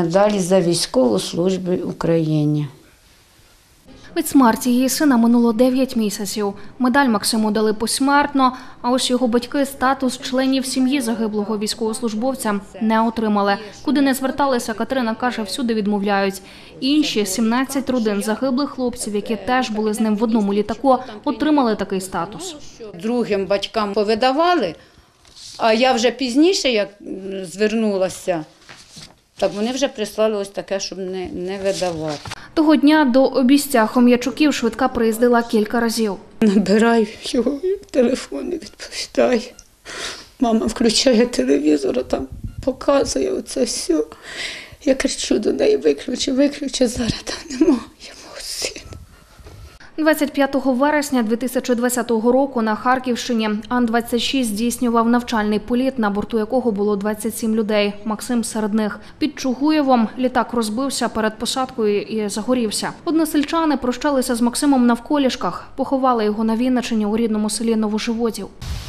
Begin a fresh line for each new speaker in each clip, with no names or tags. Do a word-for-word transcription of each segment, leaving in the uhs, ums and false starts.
медаль за військову службу Україні.
Від смерті її сина минуло дев'ять місяців. Медаль Максиму дали посмертно, а ось його батьки статус членів сім'ї загиблого військовослужбовця не отримали. Куди не зверталися, Катерина каже, всюди відмовляють. Інші сімнадцять родин загиблих хлопців, які теж були з ним в одному літаку, отримали такий статус.
Другим батькам повидавали, а я вже пізніше, як звернулася, так вони вже прислали ось таке, щоб не, не видавати.
Того дня до обійстя Хом'ячуків швидка приїздила кілька разів.
Набираю його, телефон не відповідає. Мама включає телевізор, а там показує оце все. Я кричу до неї, виключи, виключи, зараз там немає мого сина.
двадцять п'ятого вересня дві тисячі двадцятого року на Харківщині Ан двадцять шість здійснював навчальний політ, на борту якого було двадцять сім людей. Максим серед них. Під Чугуєвом літак розбився перед посадкою і загорівся. Односельчани прощалися з Максимом навколішках. Поховали його на Вінниччині у рідному селі Новоживотів.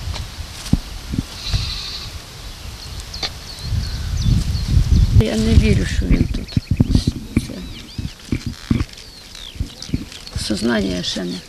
Я не вірю, що він тут. Це... Сознання ще не.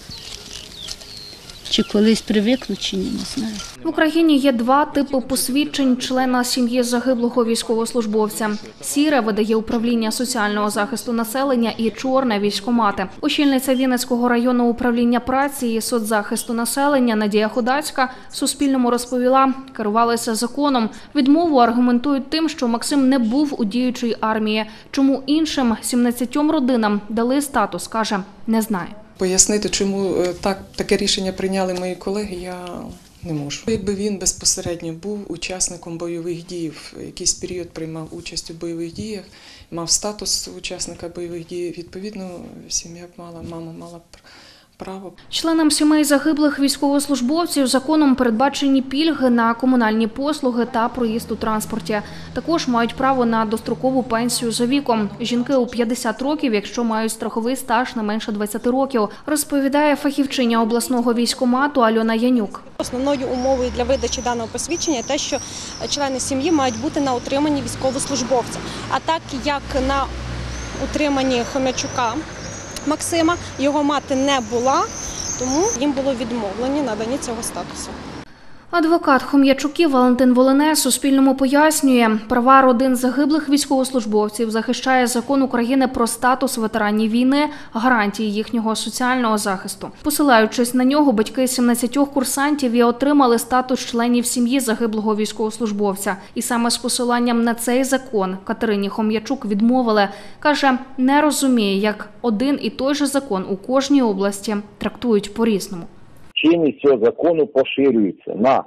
Чи колись привикну, чи ні, не знаю.
В Україні є два типи посвідчень члена сім'ї загиблого військовослужбовця. Сіре видає управління соціального захисту населення і чорне – військкомати. Очільниця Вінницького районного управління праці і соцзахисту населення Надія Ходацька Суспільному розповіла, керувалися законом. Відмову аргументують тим, що Максим не був у діючій армії. Чому іншим сімнадцятьом родинам дали статус, каже, не знає.
Пояснити, чому так, таке рішення прийняли мої колеги, я не можу. Якби він безпосередньо був учасником бойових дій, в якийсь період приймав участь у бойових діях, мав статус учасника бойових дій, відповідно, сім'я б мала, мама мала б право.
Членам сімей загиблих військовослужбовців законом передбачені пільги на комунальні послуги та проїзд у транспорті. Також мають право на дострокову пенсію за віком. Жінки у п'ятдесят років, якщо мають страховий стаж не менше двадцяти років, розповідає фахівчиня обласного військкомату Альона Янюк.
Основною умовою для видачі даного посвідчення є те, що члени сім'ї мають бути на утриманні військовослужбовця. А так як на утриманні Хом'ячука Максима, його мати не була, тому їм було відмовлено наданні цього статусу.
Адвокат Хом'ячуків Валентин Волинець Суспільному пояснює, права родин загиблих військовослужбовців захищає закон України про статус ветеранів війни, гарантії їхнього соціального захисту. Посилаючись на нього, батьки сімнадцятьох курсантів і отримали статус членів сім'ї загиблого військовослужбовця. І саме з посиланням на цей закон Катерині Хом'ячук відмовили. Каже, не розуміє, як один і той же закон у кожній області трактують по-різному.
Чинність цього закону поширюється на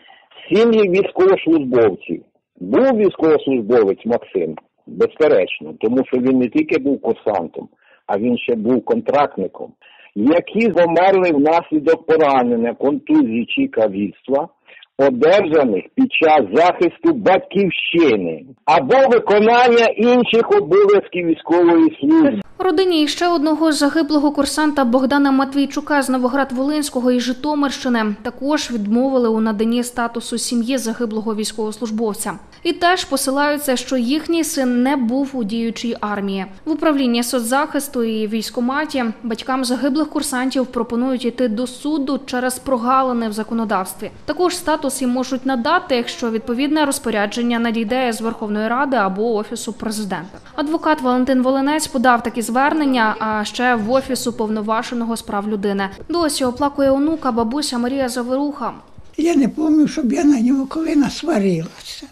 сім'ї військовослужбовців. Був військовослужбовець Максим, безперечно, тому що він не тільки був курсантом, а він ще був контрактником, які померли внаслідок поранення, контузії чи каліцтва, одержаних під час захисту батьківщини або виконання інших обов'язків військової служби.
Родині іще одного загиблого курсанта Богдана Матвійчука з Новоград-Волинського і Житомирщини також відмовили у наданні статусу сім'ї загиблого військовослужбовця. І теж посилаються, що їхній син не був у діючій армії. В управлінні соцзахисту і військкоматі батькам загиблих курсантів пропонують йти до суду через прогалини в законодавстві. Також статус їм можуть надати, якщо відповідне розпорядження надійде з Верховної Ради або Офісу президента. Адвокат Валентин Волинець подав такі звернення, а ще в Офіс Уповноваженого з прав людини. Досі оплакує онука бабуся Марія Заверуха.
Я не пам'ятаю, щоб я на нього коли насварилася.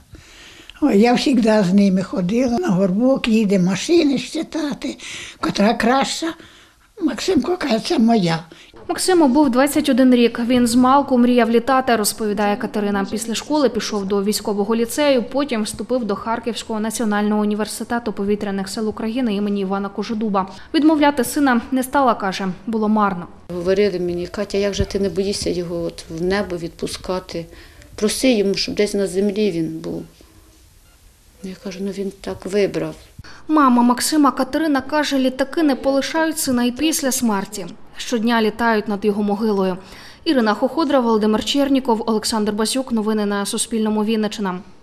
Ой, я завжди з ними ходила, на горбок їде машини щитати, котра краща. Максимко каже, це моя.
Максиму був двадцять один рік. Він змалку мріяв літати, розповідає Катерина. Після школи пішов до військового ліцею, потім вступив до Харківського національного університету повітряних сил України імені Івана Кожедуба. Відмовляти сина не стала, каже, було марно.
Говорили мені, Катя, як же ти не боїшся його от в небо відпускати? Проси йому, щоб десь на землі він був. Я кажу, ну він так вибрав.
Мама Максима Катерина каже, літаки не полишають сина і після смерті. Щодня літають над його могилою. Ірина Хоходра, Володимир Черніков, Олександр Басюк. Новини на Суспільному. Вінниччина.